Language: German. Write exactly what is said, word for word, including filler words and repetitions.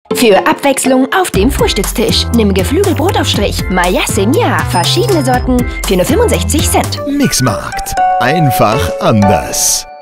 Für Abwechslung auf dem Frühstückstisch. Nimm Geflügelbrotaufstrich, Maya Semia, verschiedene Sorten für nur fünfundsechzig Cent. Mixmarkt. Einfach anders.